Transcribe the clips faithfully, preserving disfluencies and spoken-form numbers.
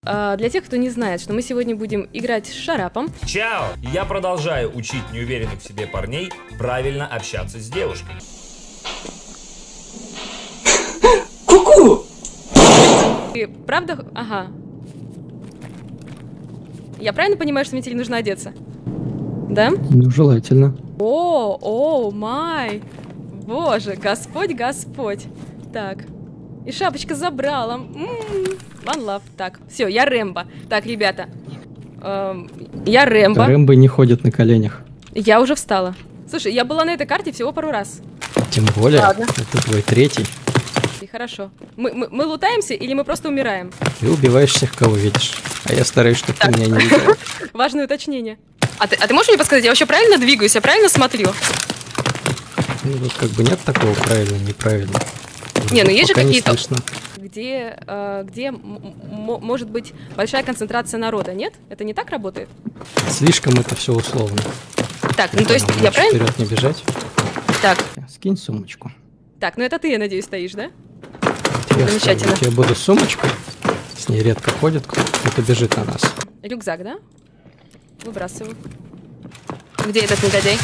а, для тех, кто не знает, что мы сегодня будем играть с Шарапом. Чао! Я продолжаю учить неуверенных в себе парней правильно общаться с девушкой. Ку-ку! Ты правда... Ага. Я правильно понимаю, что мне теперь нужно одеться? Да? Ну, желательно. О, о, май! Боже, Господь, Господь. Так. И шапочка забрала. М-м-м. One love. Так, все, я Рэмбо. Так, ребята. Эм, я Рэмбо. Рэмбо не ходят на коленях. Я уже встала. Слушай, я была на этой карте всего пару раз. Тем более, Ладно. это твой третий. И хорошо. Мы, мы, мы лутаемся или мы просто умираем? Ты убиваешь всех, кого видишь. А я стараюсь, чтобы ты меня не видел. Важное уточнение. А ты, а ты можешь мне подсказать, я вообще правильно двигаюсь, я правильно смотрю? Ну, тут как бы нет такого правильно, неправильно. Не, ну есть же Пока не какие-то... слышно. Где, э, где м- м- может быть большая концентрация народа, нет? Это не так работает? Слишком это все условно. Так, ну то есть Ладно, я лучше правильно... вперед не бежать. Так, Скинь сумочку. так, ну это ты, я надеюсь, стоишь, да? Я Замечательно. оставлю. Я буду с сумочкой. С ней редко ходит, кто-то бежит на нас. Рюкзак, да? Выбрасываю. Где этот негодяй?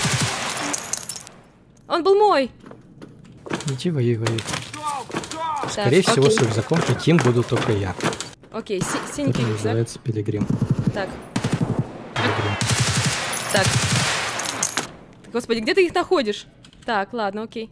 Он был мой! Иди воюй, воюй. Так, Скорее всего, окей. с рюкзаком таким буду только я. Окей, си- Это синенький рюкзак. называется пилигрим. Так, Пилигрим. так. Господи, где ты их находишь? Так, ладно, окей.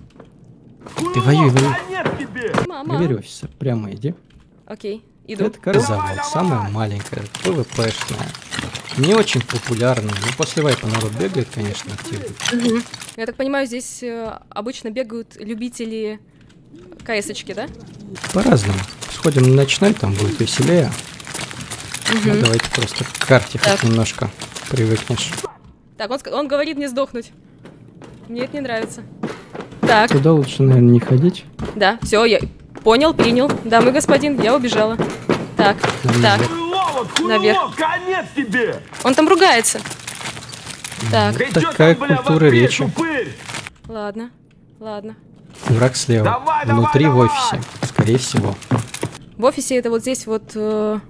Ты воюй, воюй. Мама. Проверь офисер. Прямо иди. Окей, иду. Это Карзавод, самая маленькая, ПВПшная. Не очень популярная, но после вайпа народ бегает, конечно, активно. Мгм. Я так понимаю, здесь э, обычно бегают любители КС-очки, да? По-разному. Сходим на ночной, там будет веселее. Ну, давайте просто к карте Так. хоть немножко привыкнешь. Так, он, ск- он говорит мне сдохнуть. Мне это не нравится. Так, Туда лучше, наверное, не ходить. да, все, я понял, принял. Дамы и господин, я убежала. Так, Нам так, наверх. Хуйло, хуйло, Наверх. конец тебе! он там ругается. Так, Ты чё Такая там, бля, культура вопишь, речи. упырь? ладно, ладно. Враг слева. Давай, давай, Внутри в давай. офисе. Скорее всего. В офисе это вот здесь вот... э,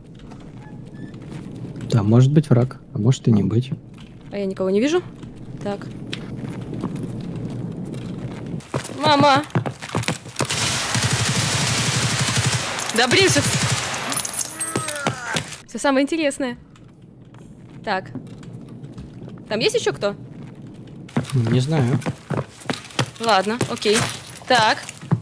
Да, может быть враг, а может и не быть. А я никого не вижу. Так. Мама! Да блин, все... Все самое интересное. Так. Там есть еще кто? Не знаю. Ладно, окей. Так,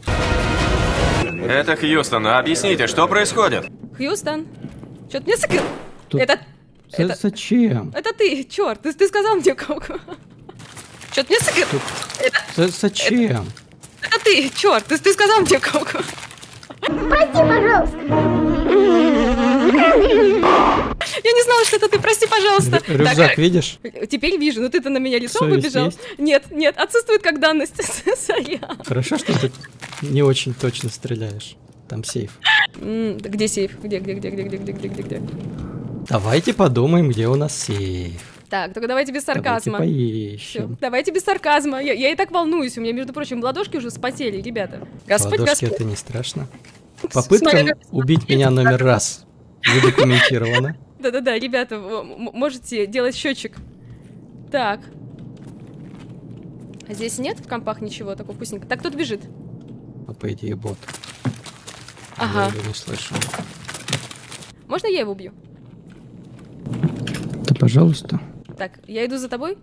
Это Хьюстон, объясните, что происходит? Хьюстон. Что-то мне ск... Тут- Это... За- Это... Зачем? Это ты, черт, ты, ты сказал мне кого? Что-то мне ск... Это... За- Зачем? Это ты, черт, ты, ты сказал мне кого? Прости, пожалуйста. Я не знала, что это ты, прости, пожалуйста. Рю- Рюкзак Так, видишь? э, теперь вижу, но ты-то на меня лицом Совесть выбежал. есть? Нет, нет, отсутствует как данность. Сорян. Хорошо, что ты не очень точно стреляешь. Там сейф. М, да где сейф? Где, где, где, где, где, где, где, где, где? Давайте подумаем, где у нас сейф. Так, только давайте без Давайте сарказма. Всё, поищем. давайте без сарказма. Я, я и так волнуюсь. У меня, между прочим, ладошки уже вспотели, ребята. Господь, Ладошки Господь. это не страшно. Смотри, Попытка как- убить меня номер раз. Задокументировано. Да-да-да, ребята, вы м- можете делать счетчик. Так. А здесь нет в компах ничего такого вкусненького? Так, кто-то бежит. Ну, по идее, бот. Ага. Я его не слышу. Можно я его убью? Да, пожалуйста. Так, я иду за тобой.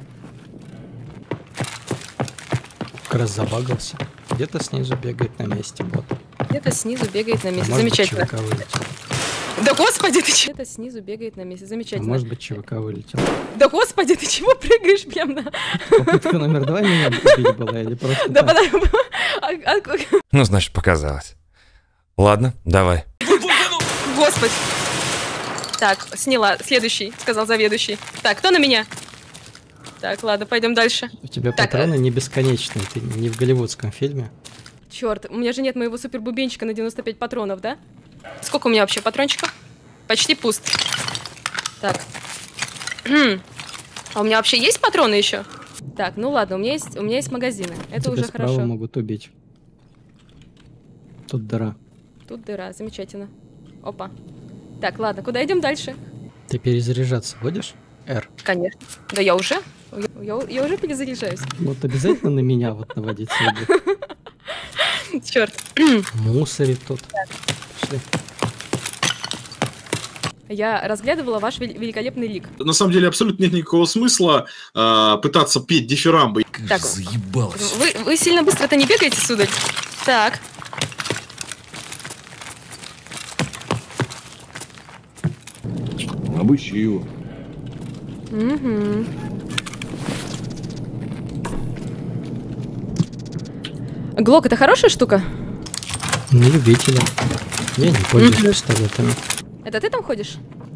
Как раз забагался. Где-то снизу бегает на месте бот. Где-то снизу бегает на А месте. может быть, Замечательно. ЧВК вылетел. Да господи, ты чего? Где-то снизу бегает на месте. А Замечательно. может быть, ЧВК вылетел. Да господи, ты чего прыгаешь прям на... Попытка номер два меня убить была или просто Да так? подожди. А- а- Ну, значит, показалось. Ладно, давай. Господи. Так, сняла. Следующий, сказал заведующий. Так, кто на меня? Так, ладно, пойдем дальше. У тебя Так, патроны не бесконечные, ты не в голливудском фильме. Черт, у меня же нет моего супербубенчика на девяносто пять патронов, да? Сколько у меня вообще патрончиков? Почти пуст. Так. А у меня вообще есть патроны еще? Так, ну ладно, у меня есть, у меня есть магазины. Это Тебя уже справа хорошо. могут убить. Тут дыра. Тут дыра, замечательно. Опа. Так, ладно, куда идем дальше? Ты перезаряжаться будешь? Р. Конечно. Да я уже. Я, я уже перезаряжаюсь. Вот обязательно на меня вот наводить следует. Черт. Мусорит тут. Пошли. Я разглядывала ваш вел- великолепный лик. На самом деле абсолютно нет никакого смысла э, пытаться петь дифирамбы. Так, Заебалось. Вы, вы сильно быстро-то не бегаете, сударь? Так. Обыщи его. Угу. Глок — это хорошая штука? На любителя. Я не пользуюсь пистолетами. Это ты там ходишь?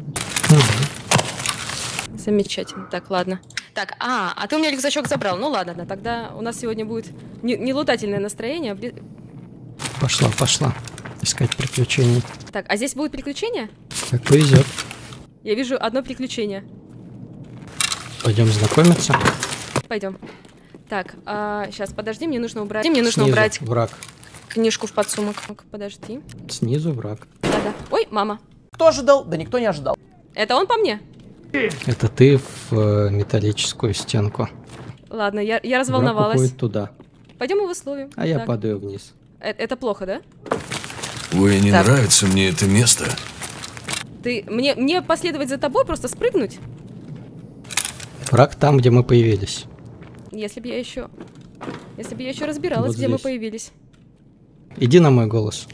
Мгм. Замечательно. Так, ладно. Так, а, а ты у меня рюкзачок забрал. Ну ладно, да, тогда у нас сегодня будет не, не лутательное настроение. а бли- Пошла, пошла. Искать приключений. Так, а здесь будет приключение? Как повезет. Я вижу одно приключение. Пойдем знакомиться. Пойдем. Так, а, сейчас, подожди, мне нужно убрать. Мне нужно Снизу убрать враг. книжку в подсумок. Ну-ка, подожди. Снизу враг. Да-да. Ой, мама. Кто ожидал? Да никто не ожидал. Это он по мне? Это ты в э, металлическую стенку. Ладно, я, я Враг разволновалась. уходит туда. Пойдем его словим. А я Так. падаю вниз. Э- Это плохо, да? Ой, не Так. нравится мне это место. Ты мне, мне последовать за тобой, просто спрыгнуть? Враг там, где мы появились. Если бы я еще. Если бы я еще разбиралась, Вот где мы здесь. появились. Иди на мой голос.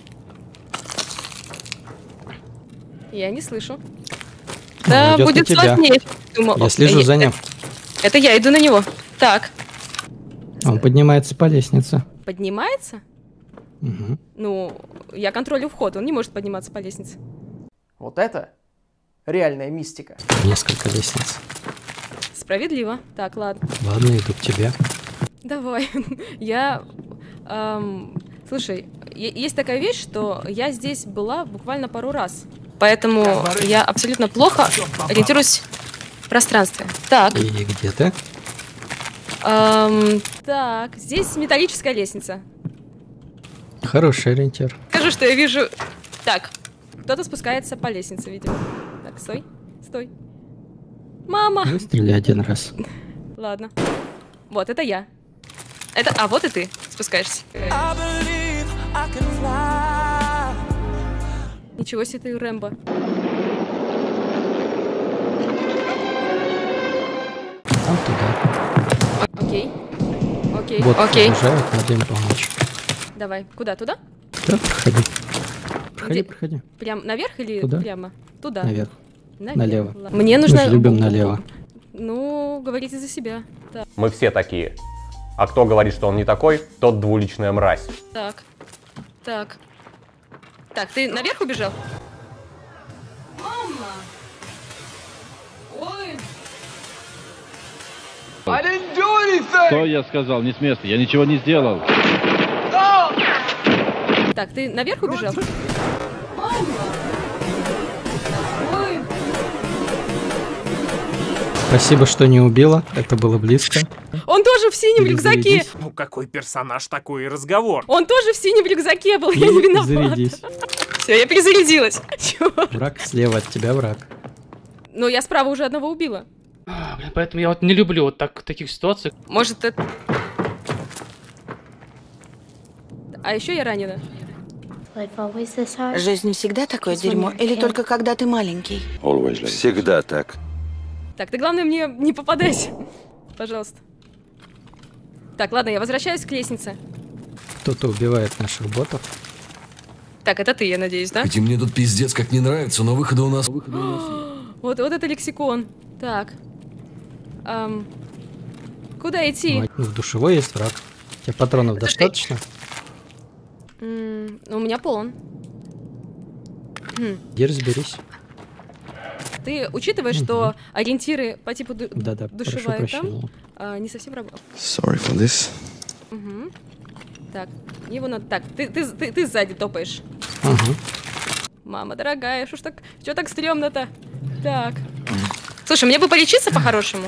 Я не слышу. Он Да, идет на будет тебя. сложнее. Думал, Я о, слежу э, за ним. Это я иду на него. Так, Он поднимается по лестнице. поднимается? Мгм. Ну, я контролю вход, он не может подниматься по лестнице. Вот это реальная мистика. Несколько лестниц. Справедливо. Так, ладно. Ладно, иду к тебе. Давай. Я... эм, слушай, е- есть такая вещь, что я здесь была буквально пару раз. Поэтому я абсолютно плохо ориентируюсь в пространстве. Так, И где ты? эм, так, здесь металлическая лестница. Хороший ориентир. Скажу, что я вижу... Так, кто-то спускается по лестнице, видимо. Так, стой, стой. Мама! Выстрели один раз. Ладно. Вот, это я. Это... А, вот и ты спускаешься. Ничего себе ты, Рэмбо. Там туда. Окей. Окей, Вот, окей. приближают, надо им помочь. Давай, куда? Туда? Да, проходи. Проходи, Где? проходи. Прям наверх или Туда? прямо? Туда. Наверх. Наверх. Налево. Ладно. Мне Мы нужно... же любим налево. Ну, говорите за себя. Так, Мы все такие. А кто говорит, что он не такой, тот двуличная мразь. так, так. Так, ты наверх убежал? Мама! Ой! Что я сказал? Не с места. Я ничего не сделал. Так, ты наверх убежал? Мама! Ой! Спасибо, что не убила. Это было близко. Он тоже в синем рюкзаке! Перезарядись. Ну какой персонаж, такой и разговор. Он тоже в синем рюкзаке был, я не И виновата. зарядись. Все, я перезарядилась. Чё? Враг слева от тебя, враг. Ну, я справа уже одного убила. А, блин, поэтому я вот не люблю вот так, таких ситуаций. Может, это... А еще я ранена. Жизнь всегда такое дерьмо, или только когда ты маленький? Всегда так. Так, ты, главное, мне не попадайся. Пожалуйста. Так, ладно, я возвращаюсь к лестнице. Кто-то убивает наших ботов. Так, это ты, я надеюсь, да? Хотя мне тут пиздец как не нравится, но выхода у нас... Вот, вот это лексикон. Так. Ам, Куда идти? Ну, в душевой есть враг. У тебя патронов достаточно? М, У меня полон. Хм. Иди разберись. Ты учитываешь, что ориентиры по типу ду- Да-да, прошу душевая там прощения. а, не совсем работают. Sorry for this. Угу. Так, его надо... Так, ты, ты, ты, ты сзади топаешь. Ага. Мама дорогая, что ж так, что так стрёмно-то? Так. Слушай, мне бы полечиться по-хорошему.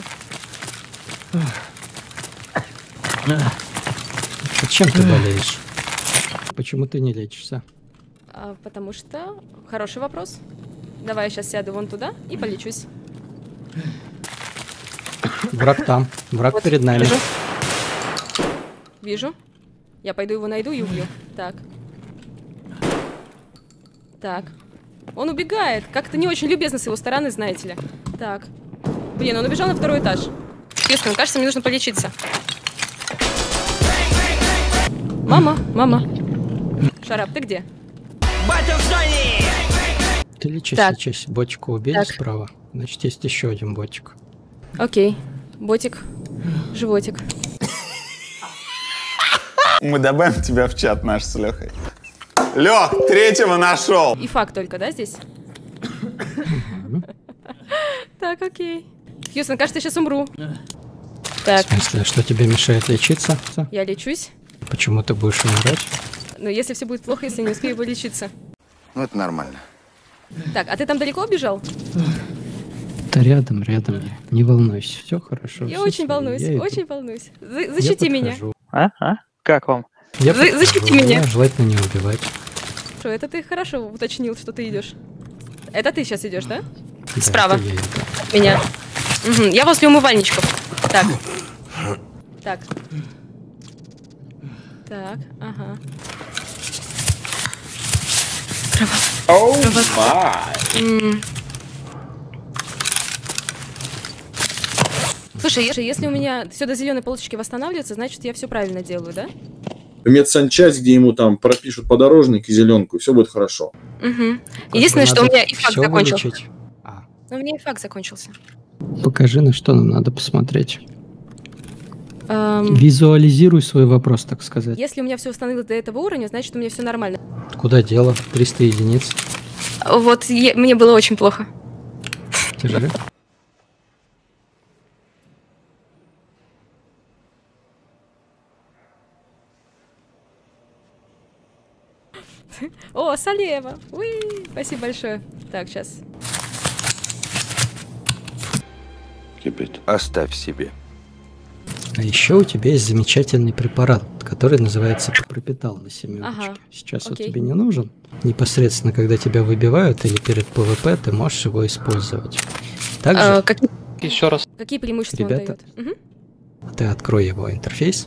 Чем ты болеешь? Почему ты не лечишься? А, потому что... Хороший вопрос. Давай я сейчас сяду вон туда и полечусь. Враг там. Враг Вот, перед нами. Вижу. Вижу. Я пойду его найду и убью. Так. Так. Он убегает. Как-то не очень любезно с его стороны, знаете ли. Так. Блин, он убежал на второй этаж. Честно, кажется, мне нужно полечиться. Мама, мама. Шарап, ты где? Ты лечись, Так. лечись. Ботика убили Так. справа. Значит, есть еще один ботик. Окей. Ботик. Животик. Мы добавим тебя в чат наш с Лехой. Лех, третьего нашел. И факт только, да, здесь? Так, окей. Хьюстон, кажется, я сейчас умру. Так, В смысле, что тебе мешает лечиться? я лечусь. Почему ты будешь умирать? Но если все будет плохо, если не успею вылечиться. Ну, это нормально. Так, а ты там далеко убежал? Да рядом, рядом. я. Не волнуйся, все хорошо. Я всё очень своё, волнуюсь, я иду. очень волнуюсь. За- Я защити меня. подхожу. А? А? Как вам? Я За- подхожу, защити меня. Желательно не убивать. Что, это ты хорошо уточнил, что ты идешь. Это ты сейчас идешь, да? Да, Справа. это я иду. От меня. Мгм, я возле умывальничков. Так. Так. Так, ага. Оу, М. Слушай, если- если у меня все до зеленой полосочки восстанавливается, значит, я все правильно делаю, да? В медсанчасть, где ему там пропишут подорожник и зеленку, и все будет хорошо. Угу. Единственное, что у надо меня и факт всё закончился. вылечить. Ну, у меня и факт закончился. Покажи, на что нам надо посмотреть. Эм, Визуализируй свой вопрос, так сказать. если у меня все восстановилось до этого уровня, значит, у меня все нормально. Куда дело? триста единиц. Вот я- мне было очень плохо. Ты же? О, Салева! Уи, спасибо большое. Так, сейчас. Оставь себе. А еще у тебя есть замечательный препарат, который называется пропитал на семерочке. Ага, Сейчас он окей. тебе не нужен. Непосредственно, когда тебя выбивают или перед ПВП, ты можешь его использовать. Также А, какие, Еще раз. какие преимущества Ребята. он дает? Угу. ты открой его интерфейс.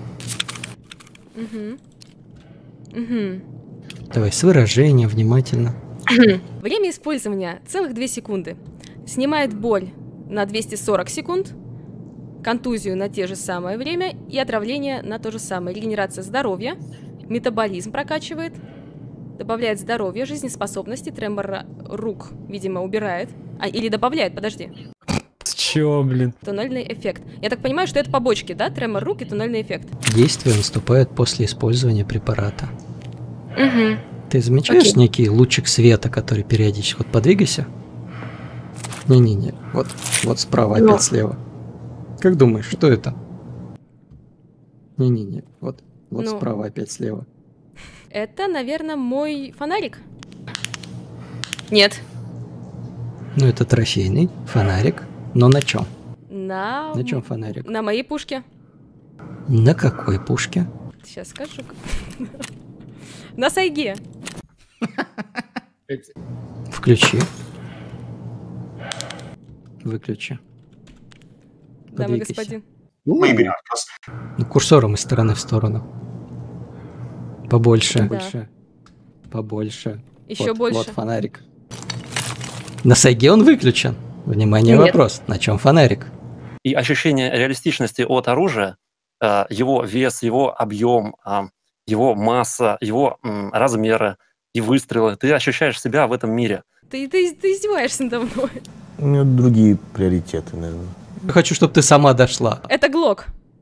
Угу. Угу. Давай с выражения внимательно. Время использования целых две секунды. Снимает боль на двести сорок секунд, контузию на те же самое время и отравление на то же самое. Регенерация здоровья, метаболизм прокачивает, добавляет здоровье, жизнеспособности, тремор рук, видимо, убирает. А, или добавляет, подожди. Чё, блин? Туннельный эффект. Я так понимаю, что это побочки, да? Тремор рук и туннельный эффект. Действие наступает после использования препарата. Угу. Ты замечаешь Окей. некий лучик света, который периодически... Вот подвигайся. Не-не-не. Вот, вот справа, Но. опять слева. Как думаешь, что это? Не-не-не. Вот, вот Ну. справа, опять слева. Это, наверное, мой фонарик. Нет. Ну, это трофейный фонарик. Но на чем? На... На чем фонарик? На моей пушке. На какой пушке? Сейчас скажу. На сайге. Включи. Выключи. Дамы и Подвигайся. господин. Мы берем отказ. Ну, курсором из стороны в сторону. Побольше. Да. Побольше. Побольше. Еще Вот, больше. Вот фонарик. На сайге он выключен. Внимание, Нет. вопрос. На чем фонарик? И ощущение реалистичности от оружия, э, его вес, его объем, э, его масса, его м, размеры и выстрелы. Ты ощущаешь себя в этом мире. Ты, ты, ты издеваешься надо мной. У меня другие приоритеты, наверное. Я хочу, чтобы ты сама дошла. Это Глок.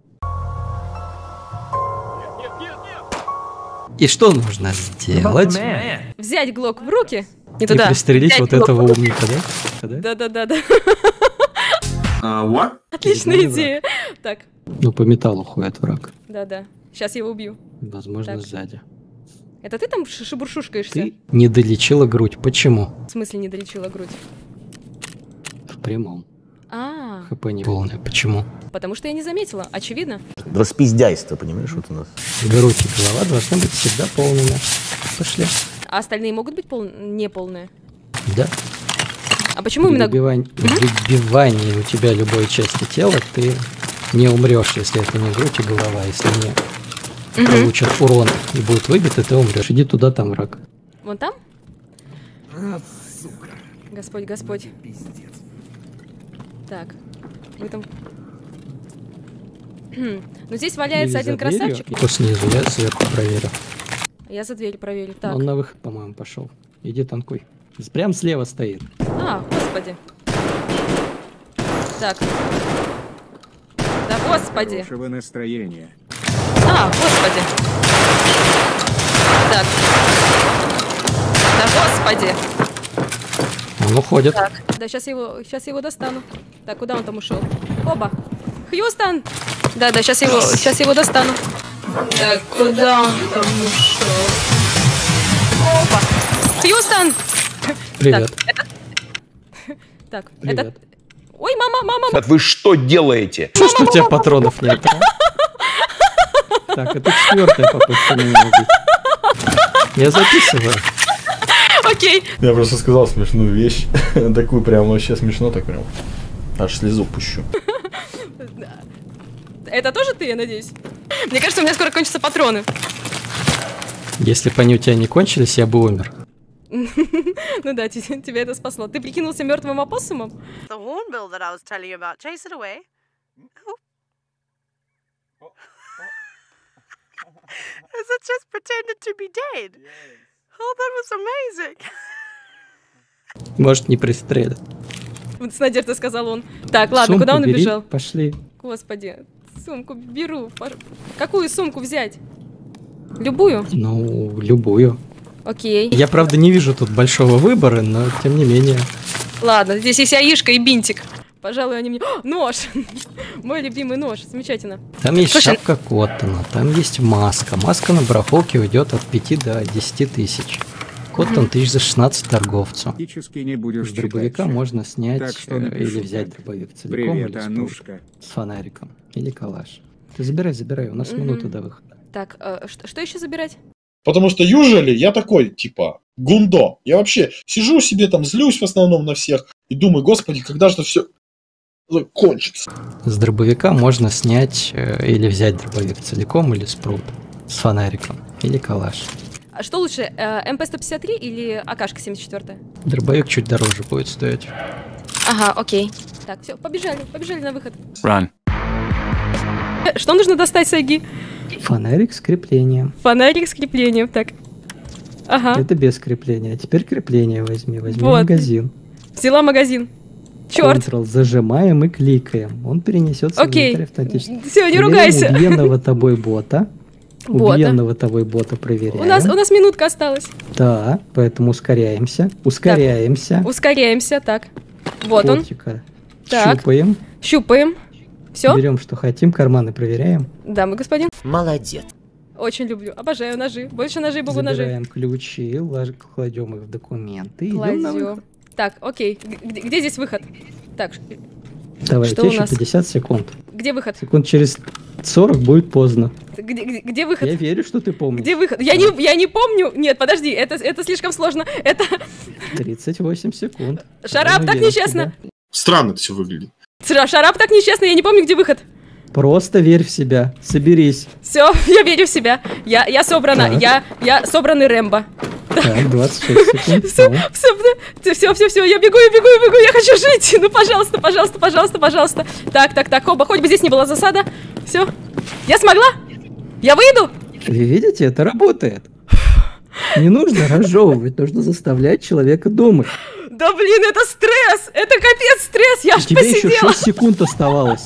И что нужно сделать? Взять Глок в руки. Не И туда. пристрелить Взять вот Глок этого в руки. умника, да? Да? Да-да-да-да. Uh, what? Отличная Перед нами идея. Так, Ну, по металлу ходит враг. да-да. Сейчас я его убью. Возможно, Так. сзади. Это ты там ш- шебуршушкаешься? Ты не долечила грудь. Почему? В смысле не долечила грудь? В прямом. А, ХП не полное. Почему? потому что я не заметила. Очевидно. Распиздяйство, понимаешь, вот у нас. Грудь и голова должны быть всегда полными. Пошли. А остальные могут быть пол... неполные? Да. А почему именно... При выбивании у тебя любой части тела ты не умрешь, если это не грудь и голова. Если не угу. получат урон и будут выбиты, ты умрешь. Иди туда, там враг. Вон там? А, сука. Господь, Господь. Пиздец. Так, вы там... Ну здесь валяется один красавчик. Кто снизу, я сверху проверю. Я за дверь проверю. Так. Он на выход, по-моему, пошел. Иди танкуй. Прям слева стоит. А, господи. Так. Да господи. Хорошего настроения. А, господи. Так. Да господи. Он уходит. Так, да, сейчас я его, сейчас я его достану. Так, куда он там ушел? Оба. Хьюстон! Да, да, сейчас его, сейчас его достану. Так, куда он там ушел? Опа! Хьюстон! Привет. Так, это... Так, Привет. это... Ой, мама, мама! Так вы что делаете? Что, что у тебя патронов нет? Так, это четвертая попытка меня убить. Я записываю. Окей. Я просто сказал смешную вещь. Такую прям вообще смешно, так прям. Аж слезу пущу. Это тоже ты, я надеюсь? Мне кажется, у меня скоро кончатся патроны. Если бы они у тебя не кончились, я бы умер. Ну да, тебя это спасло. Ты прикинулся мертвым опоссумом? Может, не пристрелят. С надеждой сказал он. Так, ладно, сумку куда он бери, убежал? Пошли. Господи, сумку беру. Какую сумку взять? Любую? Ну, любую. Окей. Я, правда, не вижу тут большого выбора, но тем не менее. Ладно, здесь есть аишка и бинтик. Пожалуй, они мне... О, нож! Мой любимый нож. Замечательно. Там есть Слушай... шапка Коттона, там есть маска. Маска на барахолке уйдет от пяти до десяти тысяч. Коттон угу. тысяч за шестнадцать торговцу. С дробовика читать. Можно снять что или взять дробовик целиком. Привет, или Анушка. С фонариком. Или калаш. Ты забирай, забирай, у нас угу. минута до выхода. Так, э, что, что еще забирать? Потому что южели я такой, типа, гундо. Я вообще сижу себе там, злюсь в основном на всех и думаю, господи, когда же это все кончится. С дробовика можно снять э, или взять дробовик целиком, или спрут с фонариком, или калаш. А что лучше, э, эм пэ сто пятьдесят три или а ка-шка семьдесят четыре? Дробовик чуть дороже будет стоить. Ага, окей. Так, все, побежали, побежали на выход. Run. Что нужно достать, Сайги? Фонарик с креплением. Фонарик с креплением, так. Ага. Это без крепления. А теперь крепление возьми. Возьми вот. магазин. Взяла магазин. Черт. Ctrl зажимаем и кликаем. Он перенесется Окей. внутрь автоматически. Все, не ругайся. Убиенного тобой бота. Убиенного тобой бота проверяем. У нас, у нас минутка осталась. Да, поэтому ускоряемся. Ускоряемся. Так. Ускоряемся, так. Вот Котика. он. Так. Щупаем. Щупаем. Все? Берем, что хотим, карманы проверяем. Да, мы господин. Молодец. Очень люблю. Обожаю ножи. Больше ножей, богу ножей. Забираем ключи, кладем их в документы. Кладем. Так, окей. Где, где здесь выход? Так. Давай, что тебе у еще нас? пятьдесят секунд. Где выход? Секунд через сорок будет поздно. Где, где, где выход? Я верю, что ты помнишь. Где выход? Я, не, я не помню. Нет, подожди, это, это слишком сложно. Это... тридцать восемь секунд. Шарап, так нечестно. Странно это все выглядит. Шарап, так нечестно, я не помню, где выход. Просто верь в себя, соберись. Все, я верю в себя. Я, я собрана, я, я собранный Рэмбо. Так, двадцать шесть секунд. Все, все, все, все, все, я бегу, я бегу, я бегу, я хочу жить. Ну, пожалуйста, пожалуйста, пожалуйста, пожалуйста. Так, так, так, оба, хоть бы здесь не была засада. Все. Я смогла? Я выйду? Вы видите, это работает. Не нужно разжевывать, нужно заставлять человека думать. Да блин, это стресс! Это капец стресс, я аж тебе посидела. Еще шесть секунд оставалось.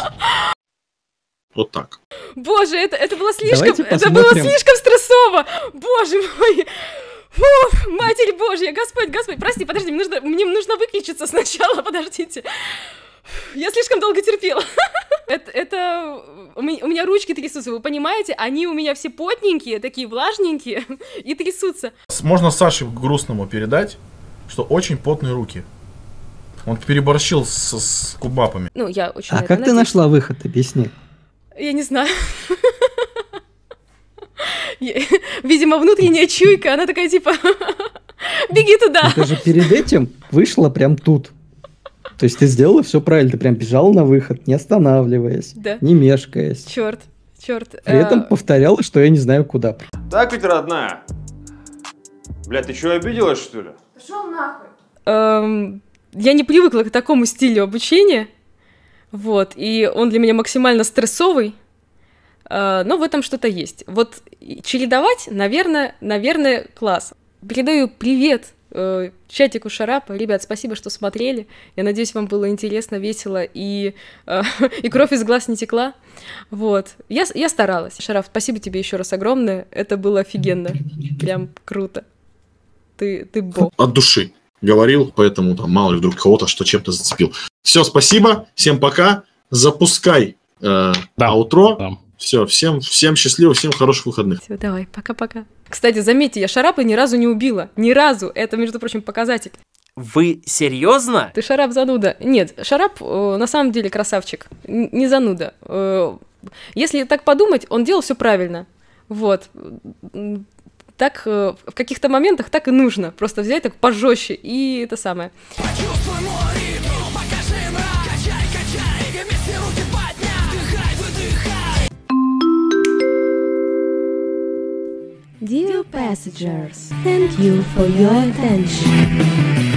Вот так. Боже, это, это было слишком, Давайте это посмотрим. было слишком стрессово. Боже мой. Фу, Матерь Божья, Господь, Господь, прости, подожди, мне нужно, мне нужно выключиться сначала, подождите. Я слишком долго терпела. Это, это... У меня, у меня ручки трясутся, вы понимаете? Они у меня все потненькие, такие влажненькие и трясутся. Можно Саше грустному передать, что очень потные руки. Он переборщил с, с кубапами. Ну, я очень А как надеюсь. Ты нашла выход, объясни. Я не знаю. Видимо, внутренняя чуйка, она такая типа, беги туда. Ты же перед этим вышла прям тут. То есть ты сделала все правильно, ты прям бежала на выход, не останавливаясь, Да. не мешкаясь. Черт, черт. При этом повторяла, что я не знаю куда. Так ведь, родная? Бля, ты что, обиделась, что ли? Пошел нахуй. Эм, я не привыкла к такому стилю обучения. Вот, и он для меня максимально стрессовый. Э, но в этом что-то есть. Вот чередовать, наверное, наверное, класс. Передаю привет э, чатику Шарапа. Ребят, спасибо, что смотрели. Я надеюсь, вам было интересно, весело и, э, и кровь из глаз не текла. Вот. Я, я старалась. Шараф, спасибо тебе еще раз огромное. Это было офигенно. Прям круто. Ты, ты бог. От души говорил, поэтому там мало ли вдруг кого-то что чем-то зацепил. Все, спасибо, всем пока. Запускай э, да. аутро. Да. Все, всем, всем счастливо, всем хороших выходных. Все, давай, пока-пока. Кстати, заметьте, я Шарапа ни разу не убила. Ни разу. Это, между прочим, показатель. Вы серьезно? Ты Шарап зануда. Нет, Шарап э, на самом деле красавчик. Н- не зануда. Э, если так подумать, он делал все правильно. Вот. Так э, в каких-то моментах так и нужно. Просто взять так пожестче и это самое. Dear passengers, thank you for your attention.